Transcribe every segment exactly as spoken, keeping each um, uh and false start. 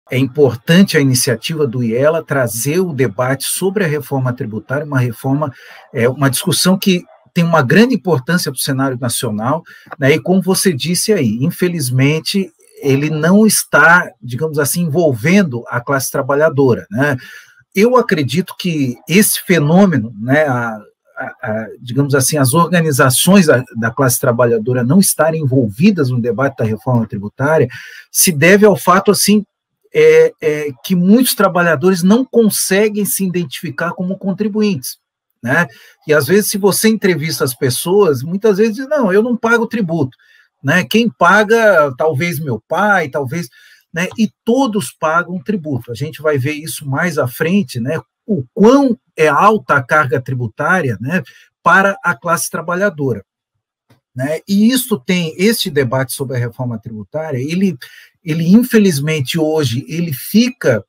é importante a iniciativa do IELA trazer o debate sobre a reforma tributária, uma reforma, é, uma discussão que tem uma grande importância para o cenário nacional, né, e como você disse aí, infelizmente, ele não está, digamos assim, envolvendo a classe trabalhadora, né. Eu acredito que esse fenômeno, né, a, a, a, digamos assim, as organizações da, da classe trabalhadora não estarem envolvidas no debate da reforma tributária, se deve ao fato, assim, É, é, que muitos trabalhadores não conseguem se identificar como contribuintes, né? E às vezes, se você entrevista as pessoas, muitas vezes dizem, não, eu não pago tributo, né? Quem paga, talvez meu pai, talvez, né? E todos pagam tributo. A gente vai ver isso mais à frente, né? O quão é alta a carga tributária, né? Para a classe trabalhadora. Né? E isso tem, este debate sobre a reforma tributária, ele, ele infelizmente hoje, ele fica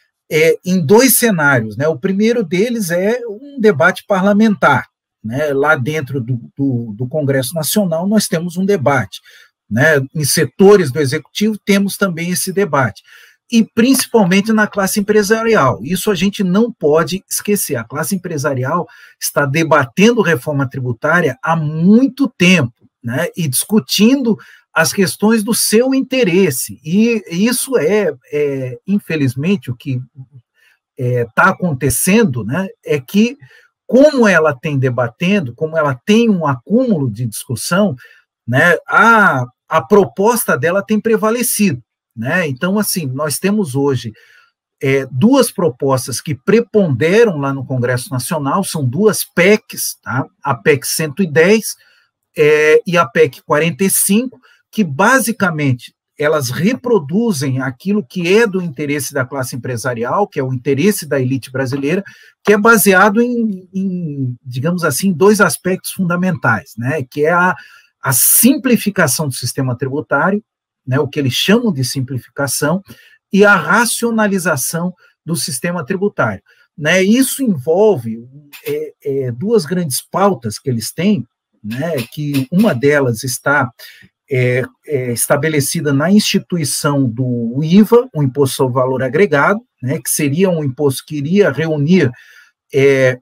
é, em dois cenários, né? O primeiro deles é um debate parlamentar, né? Lá dentro do, do, do Congresso Nacional nós temos um debate, né? Em setores do Executivo temos também esse debate, e principalmente na classe empresarial, isso a gente não pode esquecer, a classe empresarial está debatendo reforma tributária há muito tempo, né, e discutindo as questões do seu interesse, e isso é, é infelizmente, o que está é, acontecendo, né, é que, como ela tem debatendo, como ela tem um acúmulo de discussão, né, a, a proposta dela tem prevalecido, né, então, assim, nós temos hoje é, duas propostas que preponderam lá no Congresso Nacional, são duas P E Cs, tá, a P E C cento e dez, É, e a P E C quarenta e cinco, que basicamente elas reproduzem aquilo que é do interesse da classe empresarial, que é o interesse da elite brasileira, que é baseado em, em digamos assim, dois aspectos fundamentais, né, que é a, a simplificação do sistema tributário, né, o que eles chamam de simplificação, e a racionalização do sistema tributário. Né, isso envolve é, é, duas grandes pautas que eles têm, né, que uma delas está é, é, estabelecida na instituição do I V A, o Imposto sobre Valor Agregado, né, que seria um imposto que iria reunir é,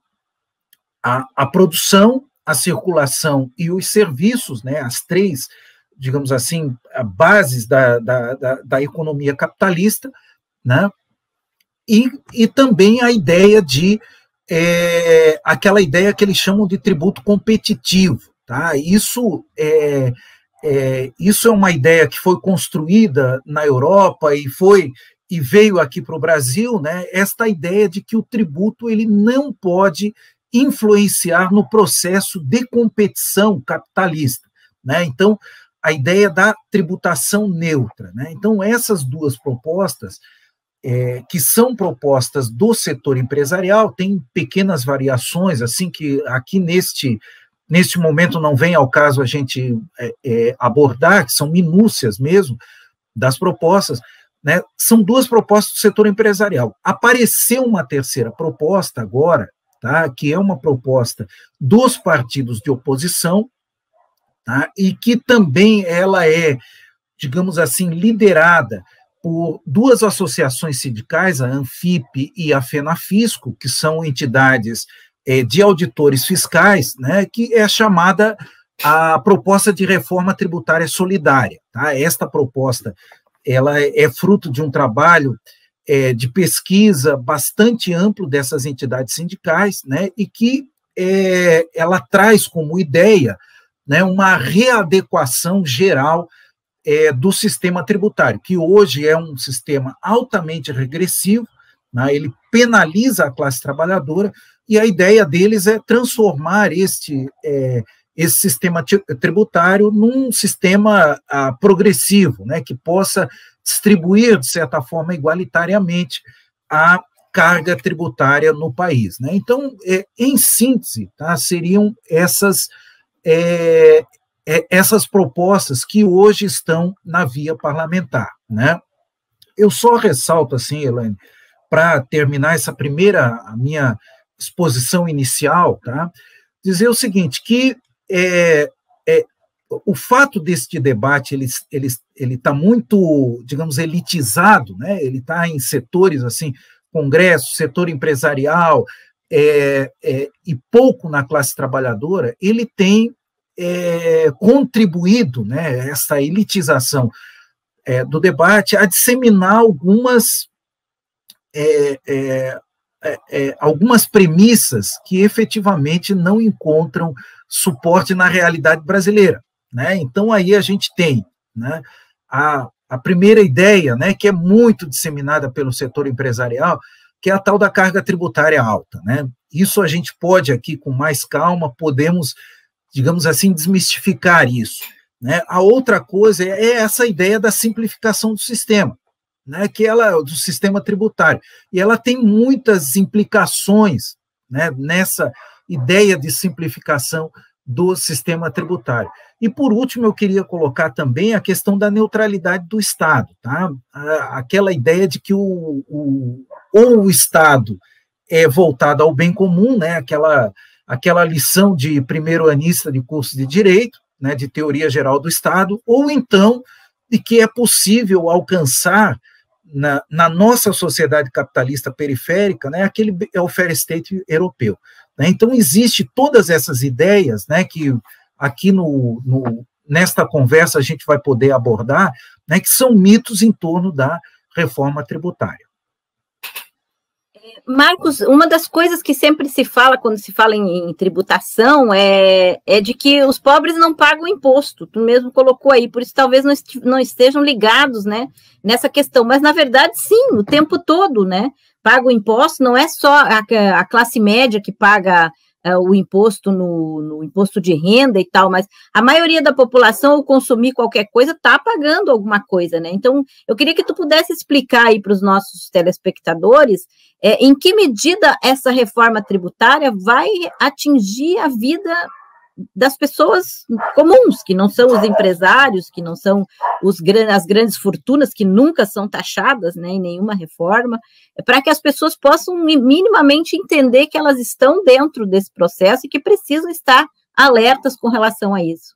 a, a produção, a circulação e os serviços, né, as três, digamos assim, bases da, da, da, da economia capitalista, né, e, e também a ideia de, é, aquela ideia que eles chamam de tributo competitivo. Tá? Isso, é, é, isso é uma ideia que foi construída na Europa e, foi, e veio aqui para o Brasil, né, esta ideia de que o tributo ele não pode influenciar no processo de competição capitalista. Né? Então, a ideia da tributação neutra. Né? Então, essas duas propostas, é, que são propostas do setor empresarial, tem pequenas variações, assim que aqui neste... Neste momento não vem ao caso a gente é, é, abordar, que são minúcias mesmo das propostas, né? São duas propostas do setor empresarial. Apareceu uma terceira proposta agora, tá? Que é uma proposta dos partidos de oposição, tá? E que também ela é, digamos assim, liderada por duas associações sindicais, a ANFIP e a FENAFISCO, que são entidades de auditores fiscais, né, que é chamada a proposta de reforma tributária solidária. Tá? Esta proposta ela é fruto de um trabalho é, de pesquisa bastante amplo dessas entidades sindicais, né, e que é, ela traz como ideia, né, uma readequação geral é, do sistema tributário, que hoje é um sistema altamente regressivo, né, ele penaliza a classe trabalhadora, e a ideia deles é transformar este, é, esse sistema tributário num sistema ah, progressivo, né, que possa distribuir, de certa forma, igualitariamente a carga tributária no país. Né? Então, é, em síntese, tá, seriam essas, é, é, essas propostas que hoje estão na via parlamentar. Né? Eu só ressalto, assim, Elaine, para terminar essa primeira, a minha exposição inicial, tá? Dizer o seguinte, que é, é, o fato deste debate ele ele ele está muito, digamos, elitizado, né? Ele está em setores assim, congresso, setor empresarial, é, é, e pouco na classe trabalhadora. Ele tem é, contribuído, né? Essa elitização é, do debate a disseminar algumas é, é, é, é, algumas premissas que efetivamente não encontram suporte na realidade brasileira, né? Então aí a gente tem, né, a, a primeira ideia, né, que é muito disseminada pelo setor empresarial, que é a tal da carga tributária alta, né? Isso a gente pode aqui com mais calma podemos, digamos assim, desmistificar isso, né? A outra coisa é essa ideia da simplificação do sistema, né, que ela do sistema tributário, e ela tem muitas implicações, né, nessa ideia de simplificação do sistema tributário. E, por último, eu queria colocar também a questão da neutralidade do Estado, tá? Aquela ideia de que o, o, ou o Estado é voltado ao bem comum, né, aquela, aquela lição de primeiro-anista de curso de Direito, né, de Teoria Geral do Estado, ou então de que é possível alcançar Na, na nossa sociedade capitalista periférica, né, aquele welfare state europeu. Né? Então, existe todas essas ideias, né, que aqui no, no, nesta conversa a gente vai poder abordar, né, que são mitos em torno da reforma tributária. Marcos, uma das coisas que sempre se fala quando se fala em, em tributação é, é de que os pobres não pagam imposto, tu mesmo colocou aí, por isso talvez não, est não estejam ligados, né, nessa questão, mas na verdade sim, o tempo todo, né, paga o imposto, não é só a, a classe média que paga uh, o imposto no, no imposto de renda e tal, mas a maioria da população, ao consumir qualquer coisa, está pagando alguma coisa, né, então eu queria que tu pudesse explicar aí para os nossos telespectadores É, em que medida essa reforma tributária vai atingir a vida das pessoas comuns, que não são os empresários, que não são os, as grandes fortunas, que nunca são taxadas, né, em nenhuma reforma, para que as pessoas possam minimamente entender que elas estão dentro desse processo e que precisam estar alertas com relação a isso.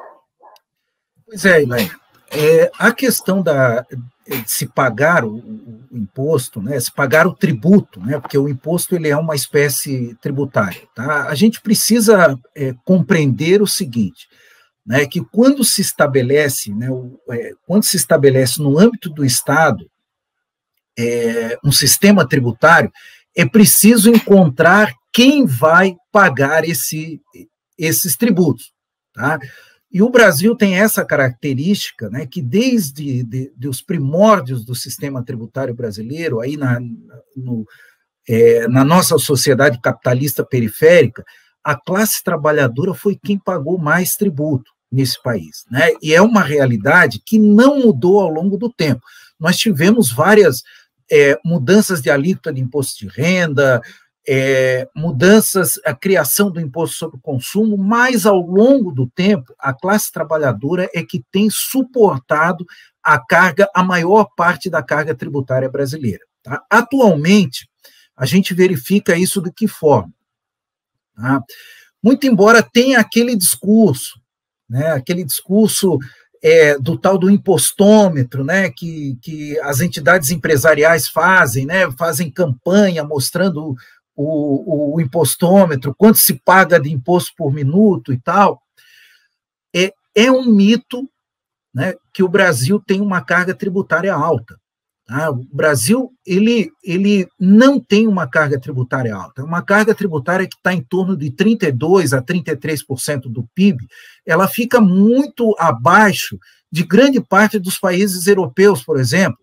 Pois é, Elaine. É, a questão da, de se pagar o, o imposto, né, se pagar o tributo, né, porque o imposto ele é uma espécie tributária, tá? A gente precisa é, compreender o seguinte, né, que quando se estabelece, né, o, é, quando se estabelece no âmbito do Estado é, um sistema tributário, é preciso encontrar quem vai pagar esse, esses tributos, tá? E o Brasil tem essa característica, né, que desde de, de os primórdios do sistema tributário brasileiro, aí na, no, é, na nossa sociedade capitalista periférica, a classe trabalhadora foi quem pagou mais tributo nesse país, né? E é uma realidade que não mudou ao longo do tempo. Nós tivemos várias é, mudanças de alíquota de imposto de renda, É, mudanças, a criação do imposto sobre o consumo, mas ao longo do tempo, a classe trabalhadora é que tem suportado a carga, a maior parte da carga tributária brasileira. Tá? Atualmente, a gente verifica isso de que forma? Tá? Muito embora tenha aquele discurso, né, aquele discurso é, do tal do impostômetro, né, que, que as entidades empresariais fazem, né, fazem campanha mostrando O, o impostômetro, quanto se paga de imposto por minuto e tal, é, é um mito, né, que o Brasil tem uma carga tributária alta. Tá? O Brasil ele, ele não tem uma carga tributária alta, é uma carga tributária que está em torno de trinta e dois por cento a trinta e três por cento do P I B, ela fica muito abaixo de grande parte dos países europeus, por exemplo.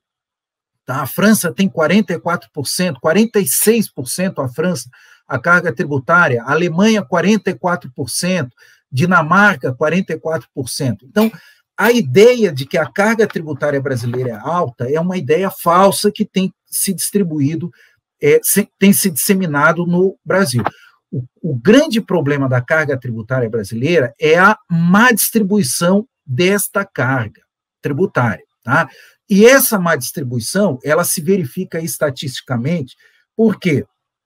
A França tem quarenta e quatro por cento, quarenta e seis por cento a França, a carga tributária, a Alemanha quarenta e quatro por cento, Dinamarca quarenta e quatro por cento. Então, a ideia de que a carga tributária brasileira é alta é uma ideia falsa que tem se distribuído, é, se, tem se disseminado no Brasil. O, o grande problema da carga tributária brasileira é a má distribuição desta carga tributária, tá? E essa má distribuição, ela se verifica estatisticamente porque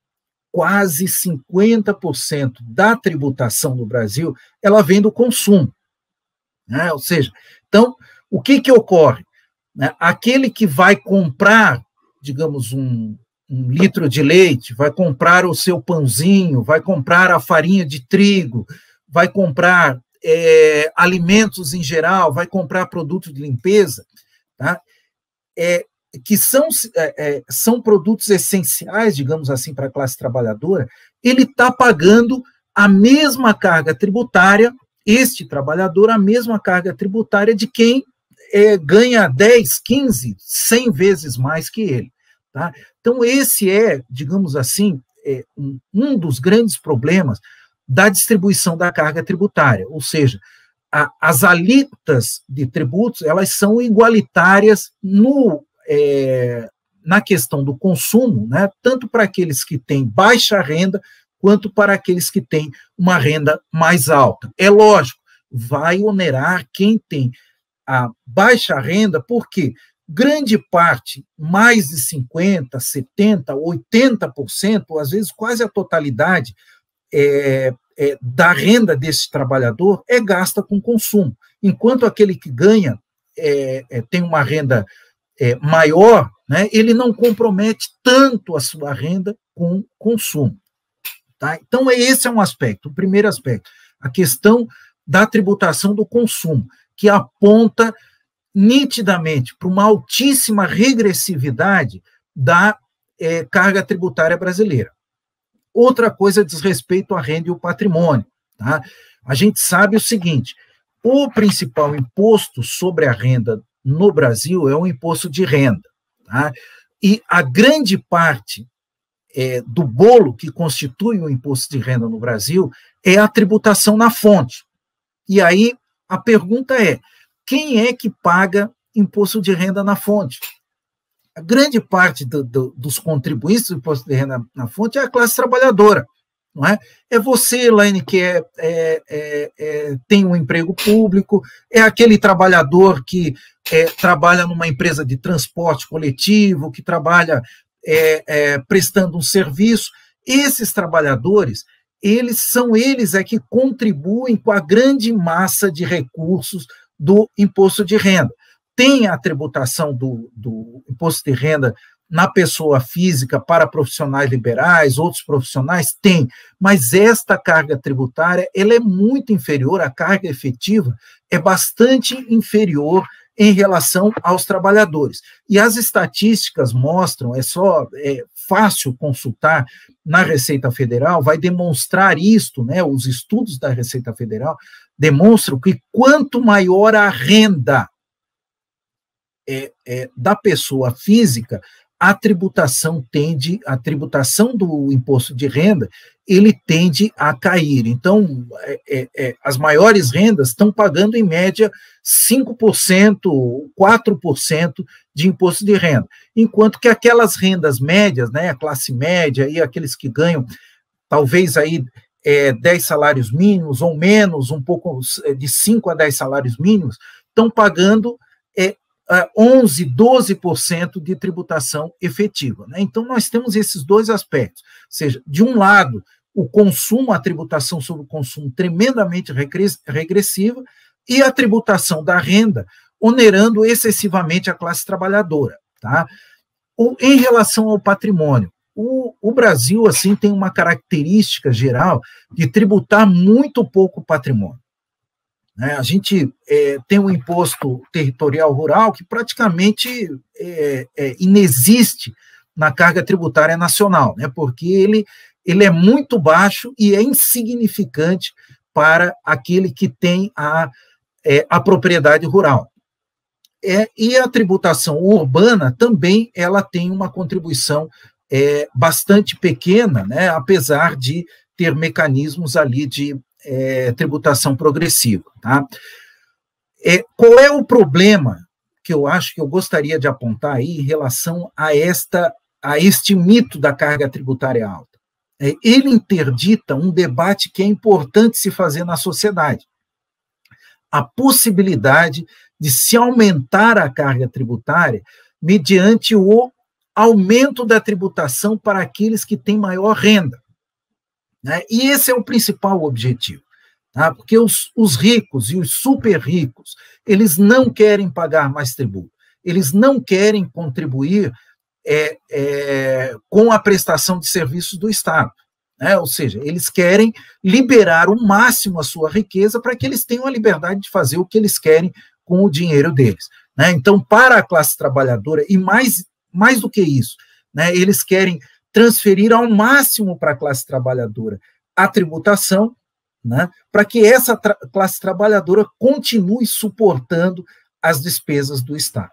quase cinquenta por cento da tributação no Brasil, ela vem do consumo, né? Ou seja, então, o que, que ocorre? Né? Aquele que vai comprar, digamos, um, um litro de leite, vai comprar o seu pãozinho, vai comprar a farinha de trigo, vai comprar é, alimentos em geral, vai comprar produtos de limpeza, tá? É, que são, é, são produtos essenciais, digamos assim, para a classe trabalhadora, ele está pagando a mesma carga tributária, este trabalhador, a mesma carga tributária de quem é, ganha dez, quinze, cem vezes mais que ele. Tá? Então, esse é, digamos assim, é, um, um dos grandes problemas da distribuição da carga tributária, ou seja, a, as alíquotas de tributos, elas são igualitárias no É, na questão do consumo, né, tanto para aqueles que têm baixa renda, quanto para aqueles que têm uma renda mais alta. É lógico, vai onerar quem tem a baixa renda, porque grande parte, mais de cinquenta por cento, setenta por cento, oitenta por cento, às vezes quase a totalidade é, é, da renda desse trabalhador é gasta com consumo, enquanto aquele que ganha é, é, tem uma renda É, maior, né, ele não compromete tanto a sua renda com consumo. Tá? Então, esse é um aspecto, o primeiro aspecto, a questão da tributação do consumo, que aponta nitidamente para uma altíssima regressividade da é, carga tributária brasileira. Outra coisa diz respeito à renda e o patrimônio. Tá? A gente sabe o seguinte, o principal imposto sobre a renda no Brasil é um imposto de renda. Tá? E a grande parte é, do bolo que constitui o imposto de renda no Brasil é a tributação na fonte. E aí a pergunta é, quem é que paga imposto de renda na fonte? A grande parte do, do, dos contribuintes do imposto de renda na fonte é a classe trabalhadora. Não é? É você, Elaine, que é, é, é, é, tem um emprego público, é aquele trabalhador que é, trabalha numa empresa de transporte coletivo, que trabalha é, é, prestando um serviço. Esses trabalhadores, eles são eles é que contribuem com a grande massa de recursos do imposto de renda. Tem a tributação do, do imposto de renda na pessoa física para profissionais liberais, outros profissionais? Tem, mas esta carga tributária ela é muito inferior, a carga efetiva é bastante inferior em relação aos trabalhadores. E as estatísticas mostram, é só é fácil consultar na Receita Federal, vai demonstrar isto, né? Os estudos da Receita Federal demonstram que quanto maior a renda é, é, da pessoa física, a tributação tende, a tributação do imposto de renda, ele tende a cair. Então, é, é, as maiores rendas estão pagando, em média, cinco por cento, quatro por cento de imposto de renda, enquanto que aquelas rendas médias, né, a classe média e aqueles que ganham, talvez aí, é, dez salários mínimos ou menos, um pouco de cinco a dez salários mínimos, estão pagando é, onze, doze por cento de tributação efetiva. Né? Então, nós temos esses dois aspectos. Ou seja, de um lado, o consumo, a tributação sobre o consumo tremendamente regressiva, e a tributação da renda onerando excessivamente a classe trabalhadora. Tá? O, em relação ao patrimônio, o, o Brasil assim, tem uma característica geral de tributar muito pouco o patrimônio. A gente é, tem um imposto territorial rural que praticamente é, é, inexiste na carga tributária nacional, né, porque ele, ele é muito baixo e é insignificante para aquele que tem a, é, a propriedade rural. É, e a tributação urbana também ela tem uma contribuição é, bastante pequena, né, apesar de ter mecanismos ali de É, tributação progressiva. Tá? É, qual é o problema que eu acho que eu gostaria de apontar aí em relação a, esta, a este mito da carga tributária alta? É, ele interdita um debate que é importante se fazer na sociedade. A possibilidade de se aumentar a carga tributária mediante o aumento da tributação para aqueles que têm maior renda. Né? E esse é o principal objetivo. tá? Porque os, os ricos e os super ricos, eles não querem pagar mais tributo, eles não querem contribuir é, é, com a prestação de serviços do Estado, né? Ou seja, eles querem liberar o máximo a sua riqueza para que eles tenham a liberdade de fazer o que eles querem com o dinheiro deles, né? Então, para a classe trabalhadora, e mais, mais do que isso, né, eles querem transferir ao máximo para a classe trabalhadora a tributação, né, para que essa tra classe trabalhadora continue suportando as despesas do Estado.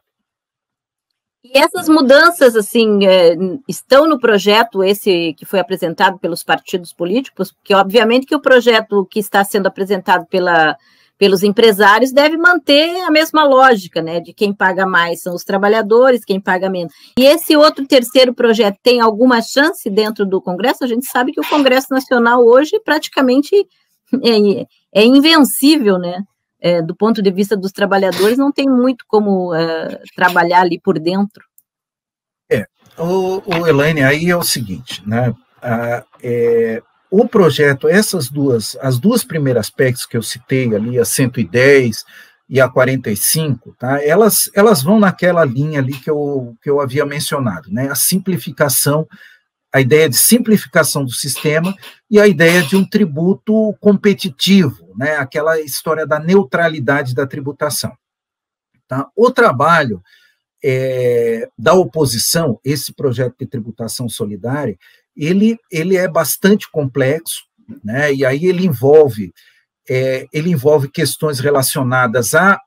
E essas mudanças, assim, é, estão no projeto esse que foi apresentado pelos partidos políticos, porque obviamente que o projeto que está sendo apresentado pela, pelos empresários deve manter a mesma lógica, né, de quem paga mais são os trabalhadores, quem paga menos. E esse outro terceiro projeto tem alguma chance dentro do Congresso? A gente sabe que o Congresso Nacional hoje praticamente é, é invencível, né? É, do ponto de vista dos trabalhadores, não tem muito como é, trabalhar ali por dentro. É, o, o Elaine, aí é o seguinte, né? A, é, o projeto, essas duas, as duas primeiras P E Cs que eu citei ali, a cento e dez e a quarenta e cinco, tá? Elas, elas vão naquela linha ali que eu, que eu havia mencionado, né? A simplificação, a ideia de simplificação do sistema e a ideia de um tributo competitivo, né, aquela história da neutralidade da tributação. Tá? O trabalho é, da oposição, esse projeto de tributação solidária, ele, ele é bastante complexo, né, e aí ele envolve, é, ele envolve questões relacionadas à,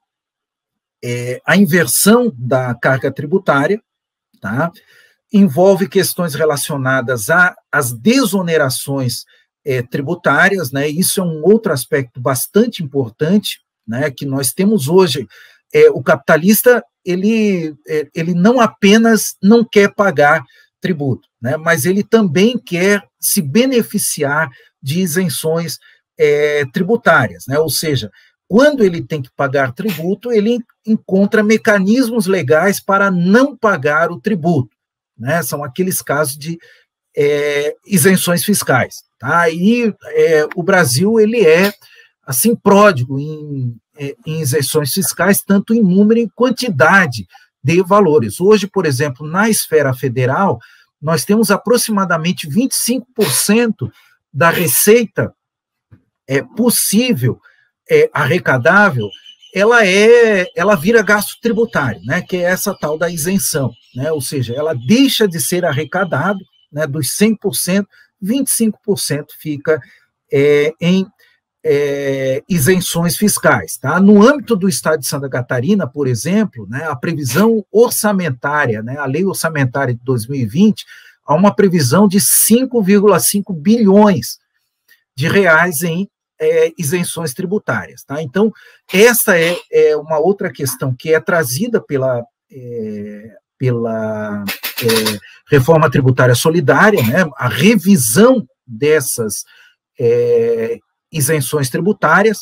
é, à inversão da carga tributária, tá? Envolve questões relacionadas às desonerações é, tributárias, né? Isso é um outro aspecto bastante importante, né? Que nós temos hoje. É, o capitalista, ele, é, ele não apenas não quer pagar tributo, né? Mas ele também quer se beneficiar de isenções é, tributárias, né? Ou seja, quando ele tem que pagar tributo, ele encontra mecanismos legais para não pagar o tributo. Né, são aqueles casos de é, isenções fiscais, tá? E é, o Brasil ele é assim pródigo em, em isenções fiscais, tanto em número e quantidade de valores. Hoje, por exemplo, na esfera federal, nós temos aproximadamente vinte e cinco por cento da receita é, possível, é, arrecadável, ela é, ela vira gasto tributário, né, que é essa tal da isenção, né, ou seja, ela deixa de ser arrecadado, né, dos cem por cento, vinte e cinco por cento fica é, em é, isenções fiscais, tá? No âmbito do Estado de Santa Catarina, por exemplo, né, a previsão orçamentária, né, a lei orçamentária de dois mil e vinte, há uma previsão de cinco vírgula cinco bilhões de reais em É, isenções tributárias, tá? Então, essa é, é uma outra questão que é trazida pela, é, pela é, reforma tributária solidária, né? A revisão dessas é, isenções tributárias,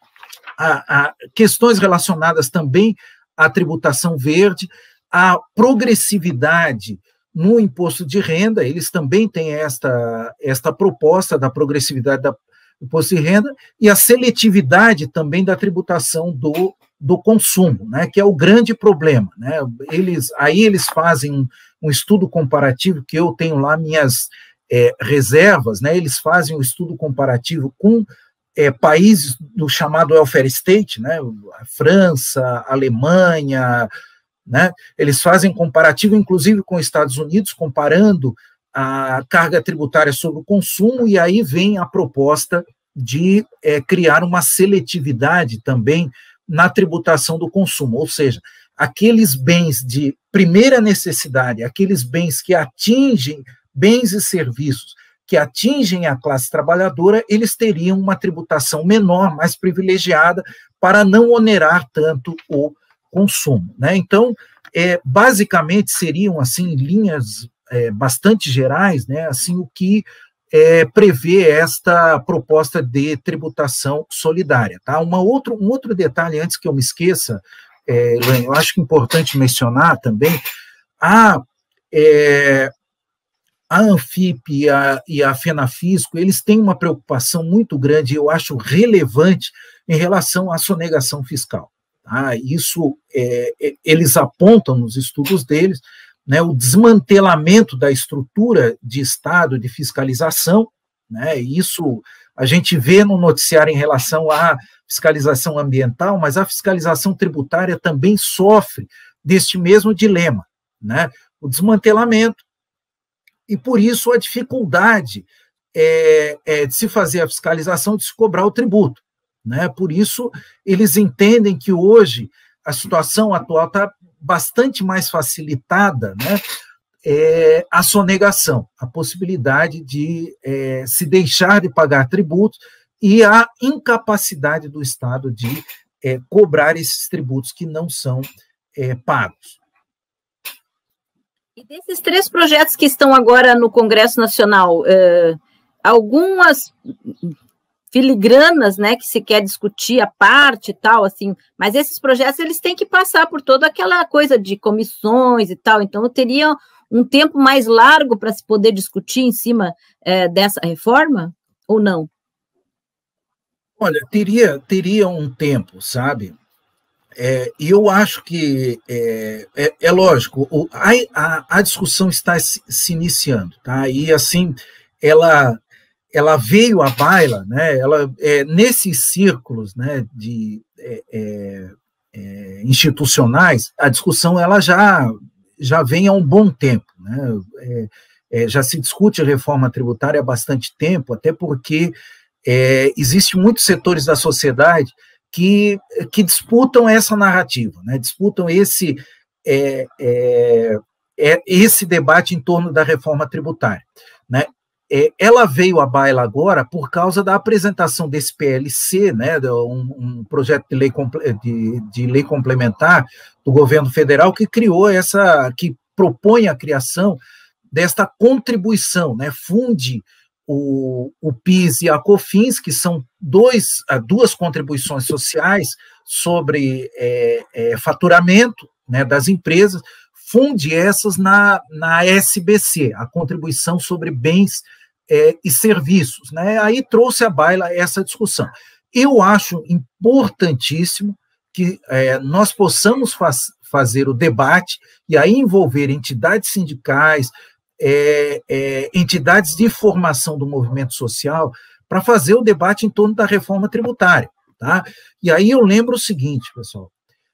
a, a questões relacionadas também à tributação verde, à progressividade no imposto de renda, eles também têm esta, esta proposta da progressividade da imposto de renda, e a seletividade também da tributação do, do consumo, né, que é o grande problema, né, eles, aí eles fazem um, um estudo comparativo, que eu tenho lá minhas é, reservas, né, eles fazem um estudo comparativo com é, países do chamado welfare state, né, a França, a Alemanha, né, eles fazem comparativo, inclusive com os Estados Unidos, comparando a carga tributária sobre o consumo, e aí vem a proposta de é, criar uma seletividade também na tributação do consumo, ou seja, aqueles bens de primeira necessidade, aqueles bens que atingem, bens e serviços que atingem a classe trabalhadora, eles teriam uma tributação menor, mais privilegiada, para não onerar tanto o consumo, né? Então, é, basicamente, seriam, assim, linhas É, bastante gerais, né, assim, o que é, prevê esta proposta de tributação solidária, tá? Uma outro, um outro detalhe, antes que eu me esqueça, é, eu acho que é importante mencionar também, a, é, a Anfip e a, e a FENAFISCO, eles têm uma preocupação muito grande, eu acho relevante, em relação à sonegação fiscal. Tá? Isso, é, é, eles apontam nos estudos deles, né, o desmantelamento da estrutura de Estado de fiscalização, né, isso a gente vê no noticiário em relação à fiscalização ambiental, mas a fiscalização tributária também sofre deste mesmo dilema, né, o desmantelamento, e por isso a dificuldade é, é, de se fazer a fiscalização, de se cobrar o tributo, né, por isso eles entendem que hoje a situação atual está bastante mais facilitada, né, é, a sonegação, a possibilidade de é, se deixar de pagar tributos e a incapacidade do Estado de é, cobrar esses tributos que não são é, pagos. E desses três projetos que estão agora no Congresso Nacional, uh, algumas filigranas, né, que se quer discutir a parte e tal, assim, mas esses projetos, eles têm que passar por toda aquela coisa de comissões e tal, então teria um tempo mais largo para se poder discutir em cima uh, dessa reforma, ou não? Olha, teria, teria um tempo, sabe? É, e eu acho que, é, é, é lógico, o, a, a, a discussão está se, se iniciando, tá? E, assim, ela, ela veio à baila, né? Ela, é, nesses círculos, né, de, é, é, é, institucionais, a discussão ela já, já vem há um bom tempo, né? É, é, já se discute a reforma tributária há bastante tempo, até porque é, existem muitos setores da sociedade Que, que disputam essa narrativa, né? Disputam esse, é, é, é, esse debate em torno da reforma tributária, né? É, ela veio à baila agora por causa da apresentação desse P L C, né? um, um projeto de lei, de, de lei complementar do governo federal que criou essa, que propõe a criação desta contribuição, né? Funde O, o PIS e a COFINS, que são dois, duas contribuições sociais sobre é, é, faturamento, né, das empresas, funde essas na, na S B C, a contribuição sobre bens é, e serviços. Né, aí trouxe à baila essa discussão. Eu acho importantíssimo que é, nós possamos faz, fazer o debate e aí envolver entidades sindicais, É, é, entidades de formação do movimento social para fazer o debate em torno da reforma tributária, tá? E aí eu lembro o seguinte, pessoal,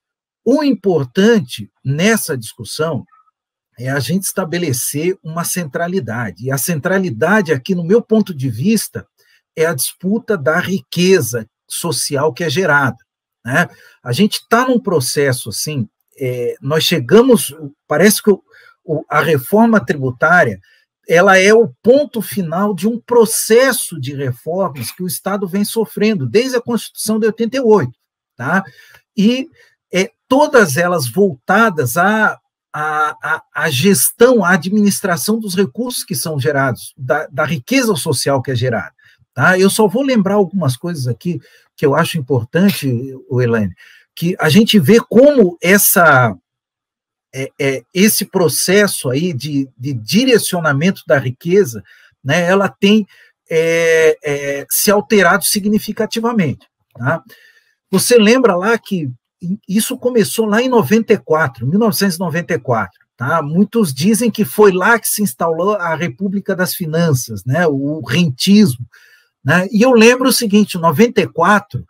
o importante nessa discussão é a gente estabelecer uma centralidade, e a centralidade aqui, no meu ponto de vista, é a disputa da riqueza social que é gerada, né? A gente está num processo, assim, é, nós chegamos, parece que o a reforma tributária, ela é o ponto final de um processo de reformas que o Estado vem sofrendo, desde a Constituição de oitenta e oito, tá? E é, todas elas voltadas à, à, à gestão, à administração dos recursos que são gerados, da, da riqueza social que é gerada, tá? Eu só vou lembrar algumas coisas aqui que eu acho importante, Elaine, que a gente vê como essa... É, é, esse processo aí de, de direcionamento da riqueza, né, ela tem é, é, se alterado significativamente. Tá? Você lembra lá que isso começou lá em noventa e quatro, mil novecentos e noventa e quatro. Tá? Muitos dizem que foi lá que se instalou a República das Finanças, né, o rentismo. Né? E eu lembro o seguinte, em noventa e quatro,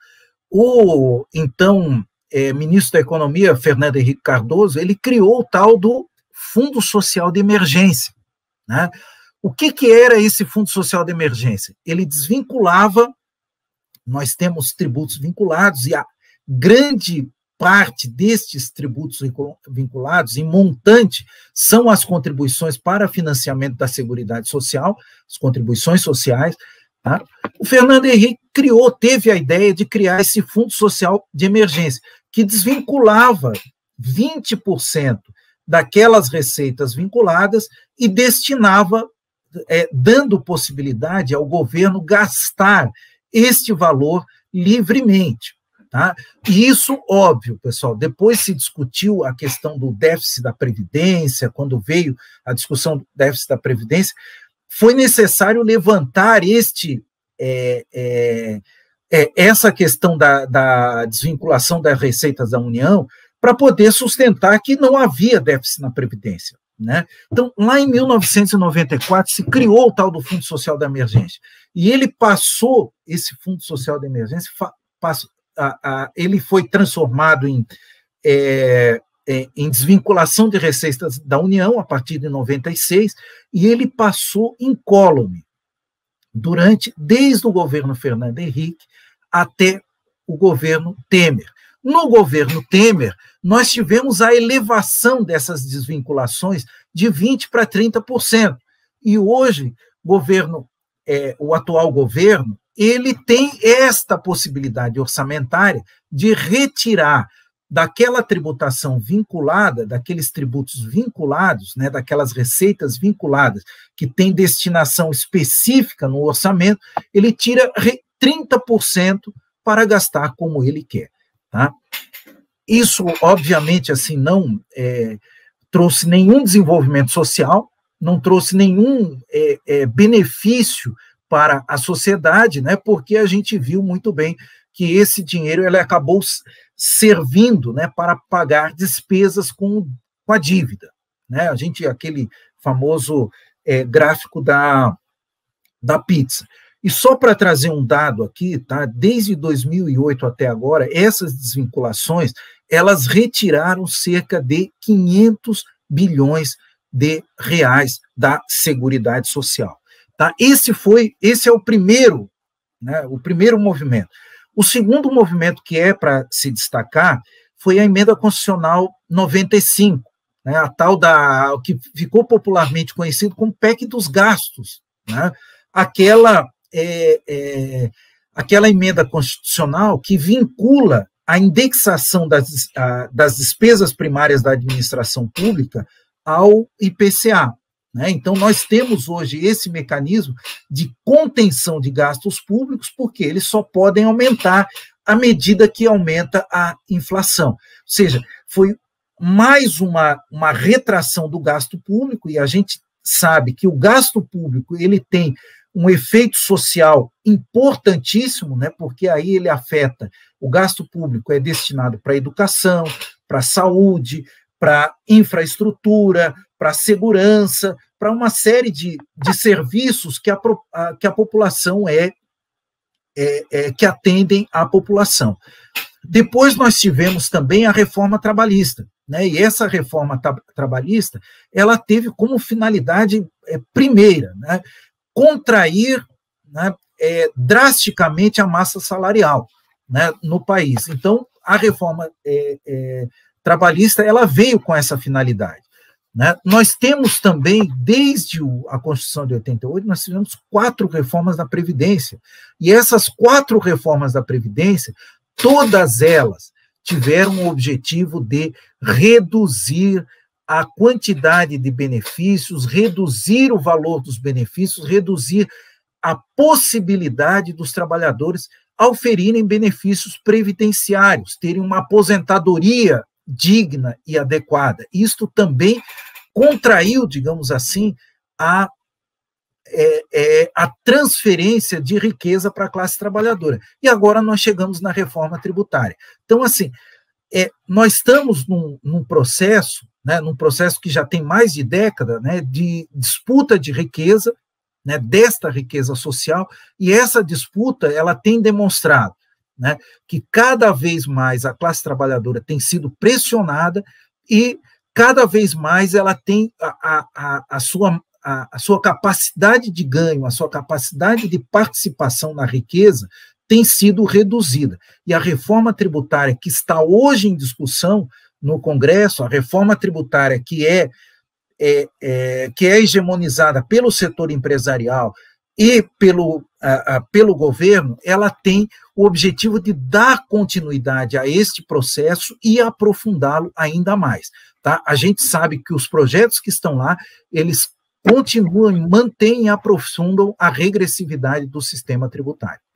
o então... É, ministro da Economia, Fernando Henrique Cardoso, ele criou o tal do Fundo Social de Emergência. Né? O que, que era esse Fundo Social de Emergência? Ele desvinculava, nós temos tributos vinculados, e a grande parte destes tributos vinculados, em montante, são as contribuições para financiamento da Seguridade Social, as contribuições sociais. Tá? O Fernando Henrique criou, teve a ideia de criar esse Fundo Social de Emergência, que desvinculava vinte por cento daquelas receitas vinculadas e destinava, é, dando possibilidade ao governo gastar este valor livremente. Tá? E isso, óbvio, pessoal, depois se discutiu a questão do déficit da Previdência, quando veio a discussão do déficit da Previdência, foi necessário levantar este, é, é, é, essa questão da, da desvinculação das receitas da União para poder sustentar que não havia déficit na Previdência. Né? Então, lá em mil novecentos e noventa e quatro, se criou o tal do Fundo Social da Emergência, e ele passou, esse Fundo Social da Emergência, passou, A, a, ele foi transformado em, é, é, em desvinculação de receitas da União a partir de noventa e seis, e ele passou incólume durante, desde o governo Fernando Henrique até o governo Temer. No governo Temer, nós tivemos a elevação dessas desvinculações de vinte por cento para trinta por cento, e hoje governo, é, o atual governo, ele tem esta possibilidade orçamentária de retirar daquela tributação vinculada, daqueles tributos vinculados, né, daquelas receitas vinculadas, que tem destinação específica no orçamento, ele tira trinta por cento para gastar como ele quer. Tá? Isso, obviamente, assim, não é, trouxe nenhum desenvolvimento social, não trouxe nenhum é, é, benefício para a sociedade, né, porque a gente viu muito bem que esse dinheiro ele acabou servindo, né, para pagar despesas com, com a dívida. Né? A gente, aquele famoso é, gráfico da, da pizza. E só para trazer um dado aqui, tá? Desde dois mil e oito até agora, essas desvinculações, elas retiraram cerca de quinhentos bilhões de reais da Seguridade Social. Tá? Esse foi, esse é o primeiro, né, o primeiro movimento. O segundo movimento que é para se destacar foi a emenda constitucional noventa e cinco, né, a tal da, que ficou popularmente conhecido como P E C dos gastos, né, aquela, é, é, aquela emenda constitucional que vincula a indexação das, a, das despesas primárias da administração pública ao I P C A. Né? Então, nós temos hoje esse mecanismo de contenção de gastos públicos, porque eles só podem aumentar à medida que aumenta a inflação. Ou seja, foi mais uma, uma retração do gasto público, e a gente sabe que o gasto público ele tem um efeito social importantíssimo, né? Porque aí ele afeta, o gasto público é destinado para a educação, para a saúde, para infraestrutura, para segurança, para uma série de, de serviços que a, a, que a população é, é, é, que atendem à população. Depois nós tivemos também a reforma trabalhista, né? E essa reforma tra trabalhista, ela teve como finalidade é, primeira, né, contrair, né, é, drasticamente a massa salarial, né, no país. Então, a reforma é, é, trabalhista, ela veio com essa finalidade. Né? Nós temos também, desde o, a Constituição de oitenta e oito, nós tivemos quatro reformas da Previdência, e essas quatro reformas da Previdência, todas elas tiveram o objetivo de reduzir a quantidade de benefícios, reduzir o valor dos benefícios, reduzir a possibilidade dos trabalhadores auferirem benefícios previdenciários, terem uma aposentadoria digna e adequada. Isto também contraiu, digamos assim, a, é, é, a transferência de riqueza para a classe trabalhadora. E agora nós chegamos na reforma tributária. Então, assim, é, nós estamos num, num processo, né, num processo que já tem mais de década, né, de disputa de riqueza, né, desta riqueza social, e essa disputa ela tem demonstrado, né, que cada vez mais a classe trabalhadora tem sido pressionada e cada vez mais ela tem a, a, a, sua, a, a sua capacidade de ganho, a sua capacidade de participação na riqueza tem sido reduzida. E a reforma tributária que está hoje em discussão no Congresso, a reforma tributária que é, é, é, que é hegemonizada pelo setor empresarial e pelo, a, a, pelo governo, ela tem o objetivo de dar continuidade a este processo e aprofundá-lo ainda mais. Tá? A gente sabe que os projetos que estão lá, eles continuam, mantêm e aprofundam a regressividade do sistema tributário.